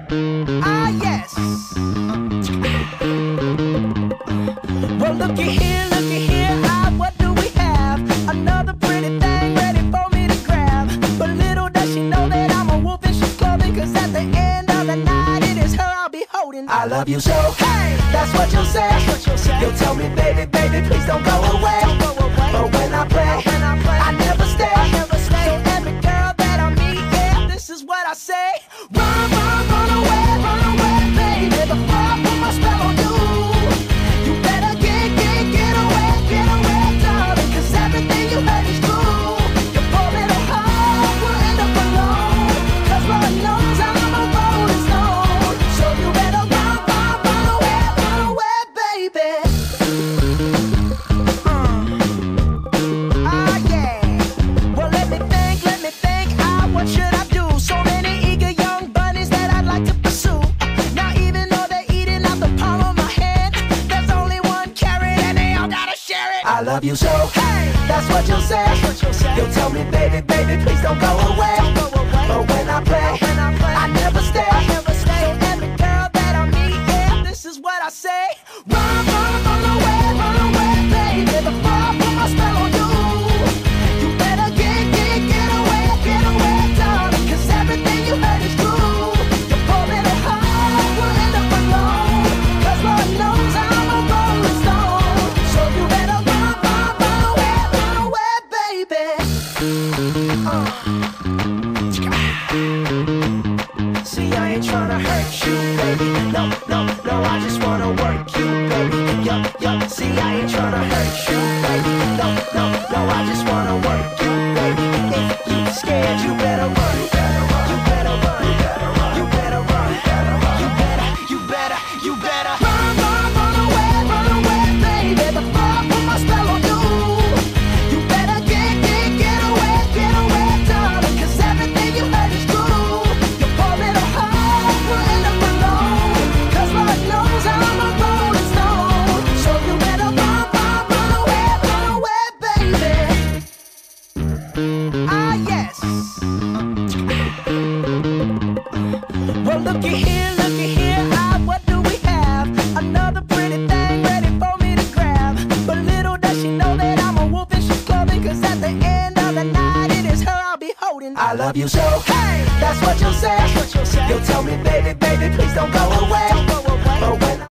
Ah, yes. Well, looky here, ah, what do we have? Another pretty thing ready for me to grab. But little does she know that I'm a wolf in sheep's clothing. 'Cause at the end of the night, it is her I'll be holding. I love you so, hey, that's what you'll say. You'll tell me, baby, baby, please don't go away. But when I play, I never stay. So every girl that I meet, yeah, this is what I say. Run, run away, baby, before I put my spell on you. You better get away, darling, 'cause everything you heard is true. Your poor little heart will end up alone, 'cause Lord knows I'm a rolling stone. So you better run away, baby. Ah, yeah. Well, let me think, ah, what should I do? So many eager young bunnies that I'd like to pursue. Now even though they're eating out the palm of my hand, there's only one carrot and they all gotta share it. I love you so, hey, that's what you'll say. You'll tell me, baby, baby, please don't go away. But when I play, I never stay. So every girl that I meet, yeah, this is what I say. Run away, baby, before I put my spell on you. You better get away, darling, 'cause everything you heard is true. Your poor little heart will end up alone, 'cause Lord knows I'm a rolling stone. So you better run away, baby. See, I ain't tryna hurt you, baby. No, I just wanna work you, baby. Yup, see, I ain't tryna hurt you, baby. No, I just wanna work you, baby. If you scared, you better run. You better run. You better run. You better run. You better run away, baby, before I put my spell on you. You better get away, darling, 'cause everything you heard is true. Your poor little heart will end up alone, 'cause Lord knows I'm a rolling stone. So you better run away, baby. Ah, yes. Well, looky here, ah, what do we have? Another pretty thing ready for me to grab. But little does she know that I'm a wolf in sheep's clothing. 'Cause at the end of the night, it is her I'll be holding. I love you so, hey, that's what you'll say. You'll tell me, baby, baby, please don't go away.